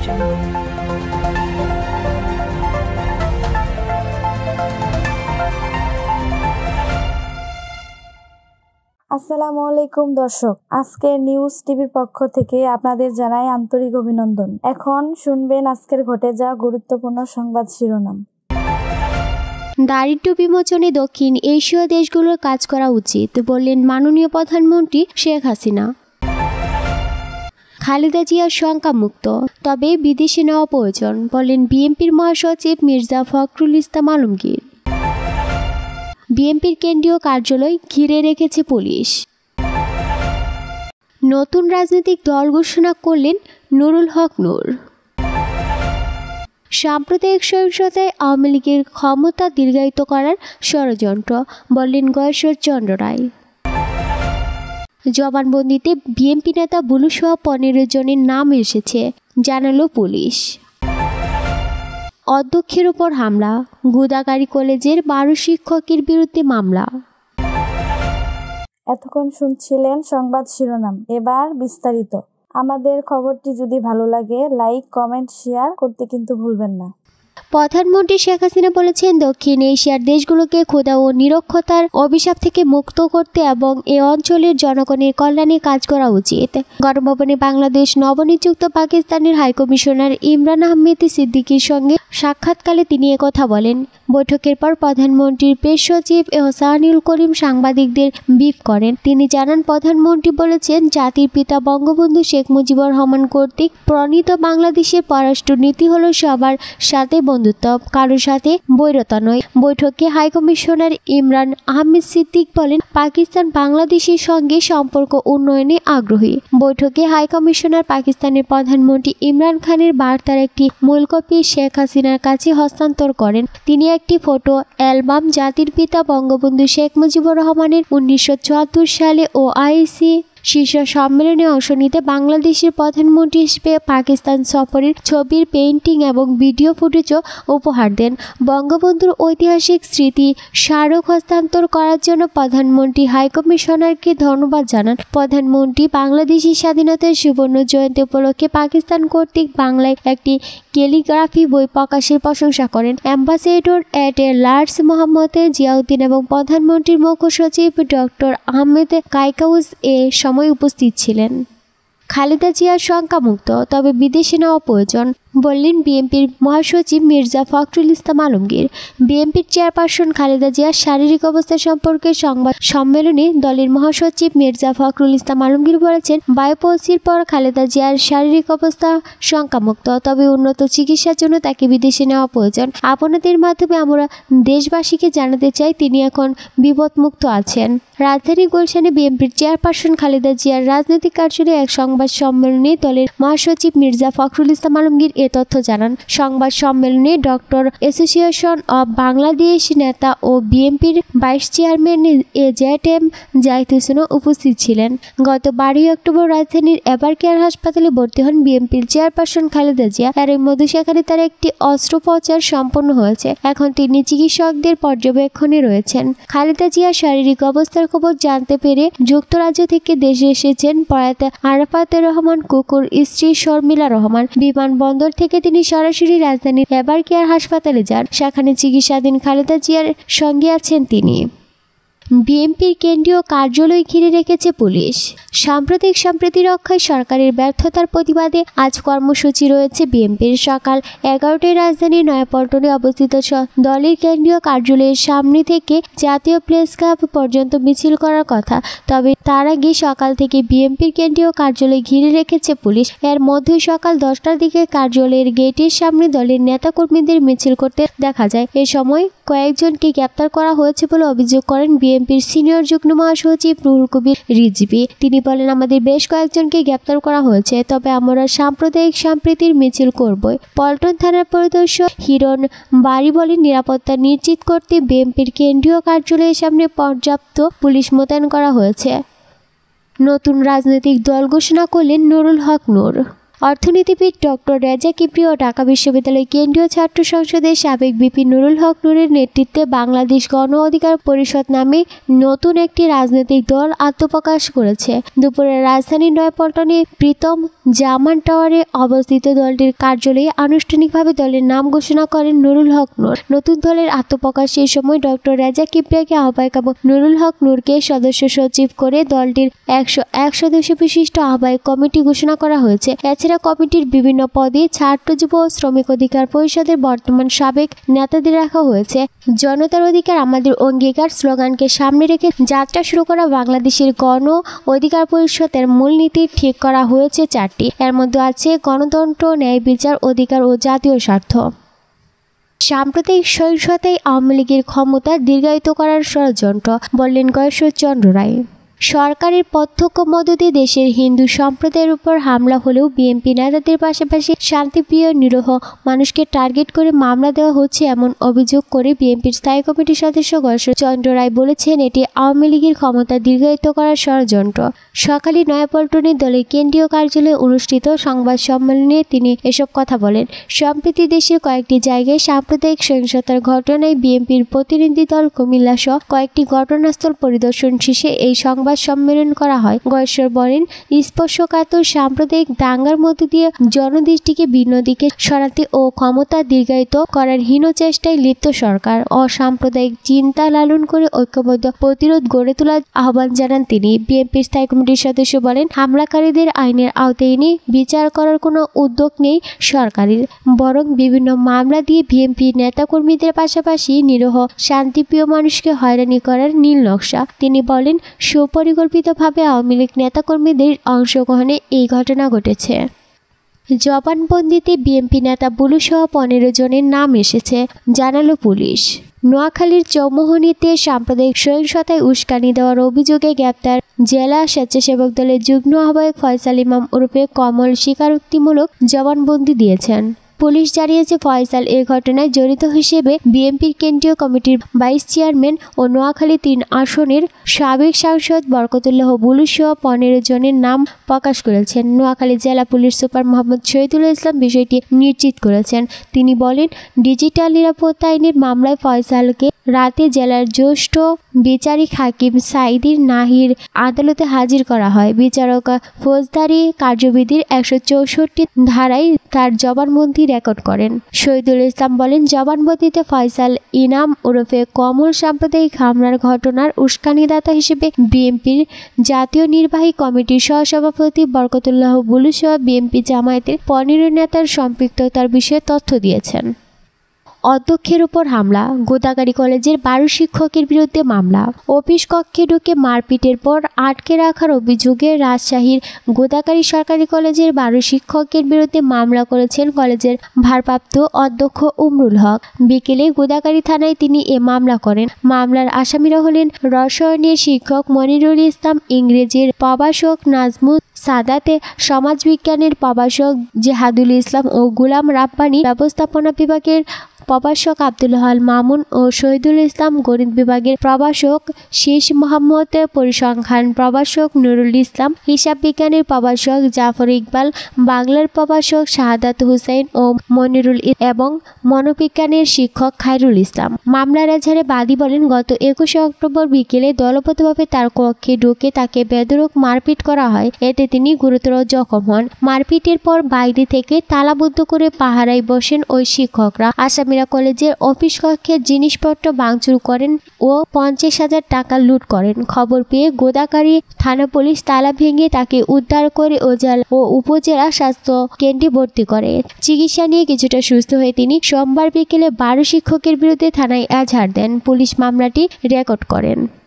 জন্য। আসসালামু আলাইকুম দর্শক, আজকে নিউজ টিভির পক্ষ থেকে আপনাদের জানাই আন্তরিক অভিনন্দন। এখন শুনবেন আজকের ঘটে যাওয়া গুরুত্বপূর্ণ সংবাদ শিরোনাম। দারিদ্র্য বিমোচনে দক্ষিণ এশীয় দেশগুলোর কাজ করা উচিত বললেন মাননীয় প্রধানমন্ত্রী শেখ হাসিনা। খালেদা জিয়ার শঙ্কামুক্ত, তবে বিদেশে নেওয়া প্রয়োজন বললেন বিএনপির মহাসচিব মির্জা ফখরুল ইসলাম আলমগীর। বিএনপির কেন্দ্রীয় কার্যালয় ঘিরে রেখেছে পুলিশ। নতুন রাজনৈতিক দল ঘোষণা করলেন নুরুল হক নূর। সাম্প্রদায়িক সহিংসতায় আওয়ামী লীগের ক্ষমতা দীর্ঘায়িত করার ষড়যন্ত্র বললেন গয়েশ্বর চন্দ্র রায়। জবানবন্দিতে বিএনপি নেতা বুলুসহ 15 জনের নাম এসেছে জানালো পুলিশ। অধ্যক্ষের উপর হামলা, গোদাগাড়ী কলেজের 12 শিক্ষকের বিরুদ্ধে মামলা। এতক্ষণ শুনছিলেন সংবাদ শিরোনাম, এবার বিস্তারিত। আমাদের খবরটি যদি ভালো লাগে লাইক, কমেন্ট, শেয়ার করতে কিন্তু ভুলবেন না। প্রধানমন্ত্রী শেখ হাসিনা বলেছেন, দক্ষিণ এশিয়ার দেশগুলোকে ক্ষুধা ও নিরক্ষরতার অভিশাপ থেকে মুক্ত করতে এবং এ অঞ্চলের জনগণের কল্যাণে কাজ করা উচিত। গণভবনে বাংলাদেশ নবনিযুক্ত পাকিস্তানের হাইকমিশনার ইমরান আহমেদ সিদ্দিকীর সঙ্গে সাক্ষাৎকালে তিনি একথা বলেন। বৈঠকের পর প্রধানমন্ত্রীর প্রেস সচিব এহসানুল করিম সাংবাদিকদের ব্রিফ করেন। তিনি জানান, প্রধানমন্ত্রী বলেছেন, জাতির পিতা বঙ্গবন্ধু শেখ মুজিবুর রহমান কর্তৃক প্রণীত বাংলাদেশের পররাষ্ট্র নীতি হল সবার সাথে বন্ধুত্ব, কারোর সাথে বৈরতা নয়। বৈঠকে হাইকমিশনার ইমরান আহমেদ সিদ্দিক বলেন, পাকিস্তান বাংলাদেশের সঙ্গে সম্পর্ক উন্নয়নে আগ্রহী। বৈঠকে হাইকমিশনার পাকিস্তানের প্রধানমন্ত্রী ইমরান খানের বার্তার একটি মূল কপি শেখ হাসিনার কাছে হস্তান্তর করেন। তিনি একটি ফটো অ্যালবাম জাতির পিতা বঙ্গবন্ধু শেখ মুজিবুর রহমানের 1974 সালে OIC শীর্ষ সম্মেলনে অংশ নিতে বাংলাদেশের প্রধানমন্ত্রী হিসেবে পাকিস্তান সফরের ছবির পেইন্টিং এবং ভিডিও ফুটেজও উপহার দেন। বঙ্গবন্ধুর ঐতিহাসিক স্মৃতি স্মারক হস্তান্তর করার জন্য প্রধানমন্ত্রী হাইকমিশনারকে ধন্যবাদ জানান। প্রধানমন্ত্রী বাংলাদেশের স্বাধীনতার সুবর্ণ জয়ন্তী উপলক্ষে পাকিস্তান কর্তৃক বাংলায় একটি ক্যালিগ্রাফি বই প্রকাশের প্রশংসা করেন। Ambassador at a large Mohammad Ziauddin এবং প্রধানমন্ত্রীর মুখ্য সচিব ডক্টর আহমেদ কাইকাউস এ সময় উপস্থিত ছিলেন। খালেদা জিয়ার শঙ্কামুক্ত, তবে বিদেশে নেওয়া প্রয়োজন বললেন বিএনপির মহাসচিব মির্জা ফখরুল ইসলাম আলমগীর। বিএনপির চেয়ারপারসন খালেদা জিয়ার শারীরিক অবস্থা সম্পর্কে সংবাদ সম্মেলনে দলের মহাসচিব মির্জা ফখরুল ইসলাম আলমগীর বলেছেন, বায়োপসির পর খালেদা জিয়ার শারীরিক অবস্থা শঙ্কামুক্ত, তবে উন্নত চিকিৎসার জন্য তাকে বিদেশে নেওয়া প্রয়োজন। আপনাদের মাধ্যমে আমরা দেশবাসীকে জানাতে চাই, তিনি এখন বিপদমুক্ত আছেন। রাজধানী গুলশানে বিএনপির চেয়ারপারসন খালেদা জিয়ার রাজনৈতিক কার্যালয়ে এক সংবাদ সম্মেলনে দলের মহাসচিব মির্জা ফখরুল ইসলাম আলমগীর এ তথ্য জানান। সংবাদ সম্মেলনে ডক্টর অ্যাসোসিয়েশন অব বাংলাদেশ নেতা ও বিএনপির ভাইস চেয়ারম্যান AZM জাহিদ হোসেনও উপস্থিত ছিলেন। গত 12 অক্টোবর রাজধানীর এভার কেয়ার হাসপাতালে ভর্তি হন বিএনপির চেয়ারপারসন খালেদা জিয়া। এর মধ্যে সেখানে তার একটি অস্ত্রোপচার সম্পন্ন হয়েছে। এখন তিনি চিকিৎসকদের পর্যবেক্ষণে রয়েছেন। খালেদা জিয়ার শারীরিক অবস্থার খবর জানতে পেরে যুক্তরাজ্য থেকে দেশে এসেছেন প্রয়াত আরাফাত রহমান কুকুর স্ত্রী শর্মিলা রহমান। বিমানবন্দর থেকে তিনি সরাসরি রাজধানীর এভার কেয়ার হাসপাতালে যান। সেখানে চিকিৎসাধীন খালেদা জিয়ার সঙ্গে আছেন তিনি। বিএনপির কেন্দ্রীয় কার্যালয় ঘিরে রেখেছে পুলিশ। সাম্প্রতিক সম্প্রীতি রক্ষায় সরকারের ব্যর্থতার প্রতিবাদে আজ কর্মসূচি রয়েছে বিএনপির। সকাল 11টায় রাজধানীর নয়াপল্টনে অবস্থিত দলের কেন্দ্রীয় কার্যালয়ের সামনে থেকে জাতীয় প্রেস ক্লাব পর্যন্ত মিছিল করার কথা, তবে তার আগে সকাল থেকে বিএনপির কেন্দ্রীয় কার্যালয় ঘিরে রেখেছে পুলিশ। এর মধ্যে সকাল 10টার দিকে কার্যালয়ের গেটের সামনে দলের নেতাকর্মীদের মিছিল করতে দেখা যায়। এ সময় কয়েকজনকে গ্রেপ্তার করা হয়েছে বলে অভিযোগ করেন বিএনপির সিনিয়র যুগ্ম মহাসচিব রুহুল কবির রিজভী। তিনি বলেন, আমাদের বেশ কয়েকজনকে গ্রেপ্তার করা হয়েছে, তবে আমরা সাম্প্রদায়িক সম্প্রীতির মিছিল করব। পল্টন থানার পরিদর্শক হিরণ বাড়ি বলেন, নিরাপত্তা নিশ্চিত করতে বিএনপির কেন্দ্রীয় কার্যালয়ের সামনে পর্যাপ্ত পুলিশ মোতায়েন করা হয়েছে। নতুন রাজনৈতিক দল ঘোষণা করলেন নুরুল হক নূর। অর্থনীতিবিদ ডক্টর রেজা কিবরি ও ঢাকা বিশ্ববিদ্যালয় কেন্দ্রীয় ছাত্র সংসদের সাবেক ভিপি নুরুল হক নূরের নেতৃত্বে বাংলাদেশ গণ অধিকার পরিষদ নামে নতুন একটি রাজনৈতিক দল আত্মপ্রকাশ করেছে। দুপুরে রাজধানীর নয়াপল্টনে প্রীতম জামান টাওয়ারে অবস্থিত দলটির কার্যালয়ে আনুষ্ঠানিকভাবে দলের নাম ঘোষণা করেন নুরুল হক নূর। নতুন দলের আত্মপ্রকাশের সময় ডক্টর রেজা কিবরিয়াকে আহ্বায়ক এবং নুরুল হক নূরকে সদস্য সচিব করে দলটির 101 সদস্য বিশিষ্ট আহ্বায়ক কমিটি ঘোষণা করা হয়েছে। এছাড়া কমিটির বিভিন্ন পদে ছাত্র যুব ও শ্রমিক অধিকার পরিষদের বর্তমান সাবেক নেতাদের রাখা হয়েছে। জনতার অধিকার আমাদের অঙ্গীকার স্লোগানকে সামনে রেখে যাত্রা শুরু করা বাংলাদেশের গণ অধিকার পরিষদের মূলনীতি ঠিক করা হয়েছে 4টি। এর মধ্যে আছে গণতন্ত্র, ন্যায় বিচার, অধিকার ও জাতীয় স্বার্থ। সাম্প্রতিক সহিংসতায় আওয়ামী লীগের ক্ষমতা দীর্ঘায়িত করার ষড়যন্ত্র, বললেন গয়েশ্বরচন্দ্র রায়। সরকারের প্রত্যক্ষ মদতে দেশের হিন্দু সম্প্রদায়ের উপর হামলা হলেও বিএনপি নেতাদের পাশাপাশি শান্তিপ্রিয় নিরীহ মানুষকে টার্গেট করে মামলা দেওয়া হচ্ছে এমন অভিযোগ করে বিএনপির স্থায়ী কমিটির সদস্য গয়েশ্বরচন্দ্র রায় বলেছেন, এটি আওয়ামী লীগের ক্ষমতা দীর্ঘায়িত করার ষড়যন্ত্র। সকালে নয়াপল্টনে দলের কেন্দ্রীয় কার্যালয়ে অনুষ্ঠিত সংবাদ সম্মেলনে তিনি এসব কথা বলেন। সম্প্রতি দেশের কয়েকটি জায়গায় সাম্প্রদায়িক সহিংসতার ঘটনায় বিএনপির প্রতিনিধি দল কুমিল্লা সহ কয়েকটি ঘটনাস্থল পরিদর্শন শেষে এই সংবাদ সম্মেলন করা হয়। গয়েশ্বর বলেন, স্পর্শকাতর সাম্প্রদায়িক দাঙ্গার মধ্য দিয়ে জনদৃষ্টিকে ভিন্ন দিকে সরাতে ও ক্ষমতা দীর্ঘায়িত করার হীন চেষ্টায় লিপ্ত সরকার। অসাম্প্রদায়িক চিন্তা লালন করে ঐক্যবদ্ধ প্রতিরোধ গড়ে তোলার আহ্বান জানান তিনি। বিএনপির স্থায়ী কমিটির সদস্য বলেন, হামলাকারীদের আইনের আওতায় এনে বিচার করার কোনো উদ্যোগ নেই সরকারের, বরং বিভিন্ন মামলা দিয়ে বিএনপি নেতাকর্মীদের পাশাপাশি নিরীহ শান্তিপ্রিয় মানুষকে হয়রানি করার নীল নকশা। তিনি বলেন, সুপরিকল্পিতভাবে আওয়ামী লীগ নেতাকর্মীদের অংশগ্রহণে এই ঘটনা ঘটেছে। জবানবন্দিতে বিএনপি নেতা বুলুসহ 15 জনের নাম এসেছে, জানালো পুলিশ। নোয়াখালীর চৌমোহনীতে সাম্প্রদায়িক সহিংসতায় উস্কানি দেওয়ার অভিযোগে গ্রেপ্তার জেলা স্বেচ্ছাসেবক দলের যুগ্ম আহ্বায়ক ফয়সাল ইমাম ওরফে কমল স্বীকারোক্তিমূলক জবানবন্দি দিয়েছেন। পুলিশ জানিয়েছে, ফয়সাল এ ঘটনায় জড়িত হিসেবে বিএনপির কেন্দ্রীয় কমিটির ভাইস চেয়ারম্যান ও নোয়াখালী 3 আসনের সাবেক সাংসদ বরকতুল্লাহ বুলু সহ 15 জনের নাম প্রকাশ করেছেন। নোয়াখালী জেলা পুলিশ সুপার মোহাম্মদ শহীদুল ইসলাম বিষয়টি নিশ্চিত করেছেন। তিনি বলেন, ডিজিটাল নিরাপত্তা আইনের মামলায় ফয়সালকে রাতে জেলার জ্যেষ্ঠ বিচারিক হাকিম সাইদির নাহির আদালতে হাজির করা হয়। বিচারক ফৌজদারি কার্যবিধির 164 ধারায় তার জবানবন্দি রেকর্ড করেন। শহীদুল ইসলাম বলেন, জবানবন্দিতে ফয়সাল ইনাম ওরফে কমল সাম্প্রদায়িক হামলার ঘটনার উস্কানিদাতা হিসেবে বিএনপির জাতীয় নির্বাহী কমিটির সহসভাপতি বরকতুল্লাহ বুলু সহ বিএনপি জামায়াতের 15 নেতার সম্পৃক্ততার বিষয়ে তথ্য দিয়েছেন। অধ্যক্ষের উপর হামলা, গোদাগাড়ি কলেজের 12 শিক্ষকের বিরুদ্ধে মামলা। অফিস কক্ষে ঢুকে মারপিটের পর আটকে রাখার অভিযোগে রাজশাহীর গোদাগাড়ি সরকারি কলেজের 12 শিক্ষকের বিরুদ্ধে মামলা করেছেন কলেজের ভারপ্রাপ্ত অধ্যক্ষ উমরুল হক। বিকেলে গোদাগাড়ি থানায় তিনি এ মামলা করেন। মামলার আসামিরা হলেন রসায়নের শিক্ষক মনিরুল ইসলাম, ইংরেজির প্রভাষক নাজমুল সাদাতে, সমাজবিজ্ঞানের প্রভাষক জেহাদুল ইসলাম ও গুলাম রাব্বানি, ব্যবস্থাপনা বিভাগের প্রভাষক আব্দুল হাল মামুন ও শহীদুল ইসলাম, গণিত বিভাগের প্রভাষক শেষ মোহাম্মদ, পরিসংখ্যান প্রভাষক নুরুল ইসলাম, হিসাব বিজ্ঞানের প্রভাষক জাফর ইকবাল, বাংলার প্রভাষক শাহাদাত হুসাইন ও মনিরুল এবং মনোবিজ্ঞানের শিক্ষক খায়রুল ইসলাম। মামলার এজাহারে বাদী বলেন, গত 21 অক্টোবর বিকেলে দলবদ্ধভাবে তার কক্ষে ঢুকে তাকে বেধড়ক মারপিট করা হয়। এতে তিনি গুরুতর জখম হন। মারপিটের পর বাইরে থেকে তালাবদ্ধ করে পাহারায় বসেন ওই শিক্ষকরা। আসামিরা কলেজের অফিস কক্ষের জিনিসপত্র ভাঙচুর করেন ও 50,000 টাকা লুট করেন। খবর পেয়ে গোদাগাড়ি থানা পুলিশ তালা ভেঙে তাকে উদ্ধার করে ও উপজেলা স্বাস্থ্য কেন্দ্রে ভর্তি করে। চিকিৎসা নিয়ে কিছুটা সুস্থ হয়ে তিনি সোমবার বিকেলে 12 শিক্ষকের বিরুদ্ধে থানায় এজাহার দেন। পুলিশ মামলাটি রেকর্ড করেন।